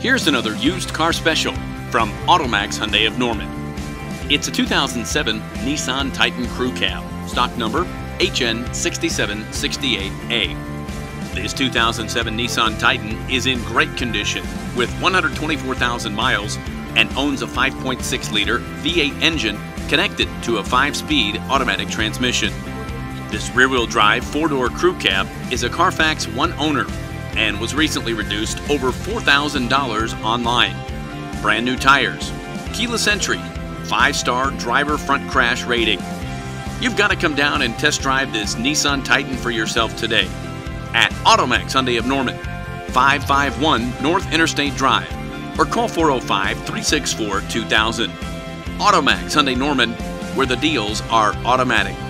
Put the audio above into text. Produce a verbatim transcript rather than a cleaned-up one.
Here's another used car special from Automax Hyundai of Norman. It's a two thousand seven Nissan Titan Crew Cab, stock number H N six seven six eight A. This two thousand seven Nissan Titan is in great condition with one hundred twenty-four thousand miles and owns a five point six liter V eight engine connected to a five speed automatic transmission. This rear-wheel drive four-door crew cab is a Carfax one owner and was recently reduced over four thousand dollars online. Brand new tires, keyless entry, five-star driver front crash rating. You've got to come down and test drive this Nissan Titan for yourself today at Automax Hyundai of Norman, five five one North Interstate Drive, or call four oh five, three six four, two thousand. Automax Hyundai Norman, where the deals are automatic.